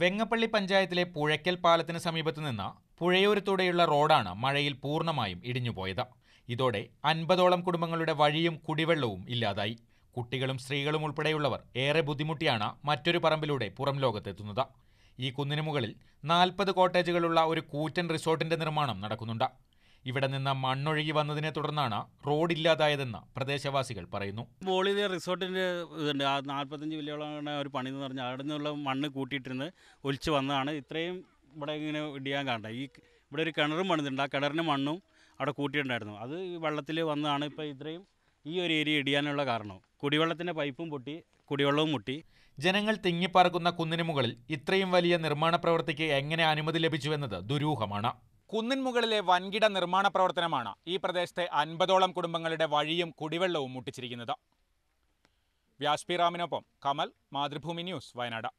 വെങ്ങപ്പള്ളി പഞ്ചായത്തിലെ പുഴയ്ക്കൽ പാലത്തിന് സമീപത്ത് നിന്ന് പുഴയോരത്തൂടെയുള്ള റോഡാണ് മഴയിൽ പൂർണ്ണമായും ഇടിഞ്ഞുപോയത്. ഇതോടെ 50ഓളം കുടുംബങ്ങളുടെ വഴിയും കുടിവെള്ളവും ഇല്ലാതായി. കുട്ടികളും സ്ത്രീകളും ഉൾപ്പെടെയുള്ളവർ ഏറെ ബുദ്ധിമുട്ടിയാണ് മറ്റൊരു പറമ്പിലൂടെ പുറം ലോകത്തെത്തുന്നത്. ഈ കുന്നിന് മുകളിൽ 40 കോട്ടേജുകളുള്ള ഒരു കൂറ്റൻ റിസോർട്ടിന്റെ നിർമ്മാണം നടക്കുന്നുണ്ട്. ഇവിടെ നിന്ന് മണ്ണൊഴുകി വന്നതിനെ തുടർന്നാണ് റോഡില്ലാതായതെന്ന് പ്രദേശവാസികൾ പറയുന്നു. മോളിലെ റിസോർട്ടിൻ്റെ ഇതുണ്ട്, ആ 45 വില്ലോളം ഒരു പണി എന്ന് പറഞ്ഞാൽ അവിടെ നിന്നുള്ള മണ്ണ് കൂട്ടിയിട്ടിരുന്ന് ഒലിച്ച് വന്നതാണ് ഇത്രയും ഇവിടെ ഇങ്ങനെ ഇടിയാൻ കാണുന്നത്. ഇവിടെ ഒരു കിണറും പണിതുണ്ട്, ആ കിണറിന് മണ്ണും അവിടെ കൂട്ടിയിട്ടുണ്ടായിരുന്നു. അത് വെള്ളത്തിൽ വന്നതാണ് ഇപ്പോൾ ഇത്രയും ഈ ഒരു ഏരിയ ഇടിയാനുള്ള കാരണം. കുടിവെള്ളത്തിൻ്റെ പൈപ്പും പൊട്ടി, കുടിവെള്ളവും മുട്ടി. ജനങ്ങൾ തിങ്ങിപ്പാർക്കുന്ന കുന്നിന് മുകളിൽ ഇത്രയും വലിയ നിർമ്മാണ പ്രവൃത്തിക്ക് എങ്ങനെ അനുമതി ലഭിച്ചുവെന്നത് ദുരൂഹമാണ്. കുന്നിൻ മുകളിലെ വൻകിട നിർമ്മാണ പ്രവർത്തനമാണ് ഈ പ്രദേശത്തെ 50ഓളം കുടുംബങ്ങളുടെ വഴിയും കുടിവെള്ളവും മുട്ടിച്ചിരിക്കുന്നത്. വ്യാസ് പി റാമിനൊപ്പം കമൽ, മാതൃഭൂമി ന്യൂസ്, വയനാട്.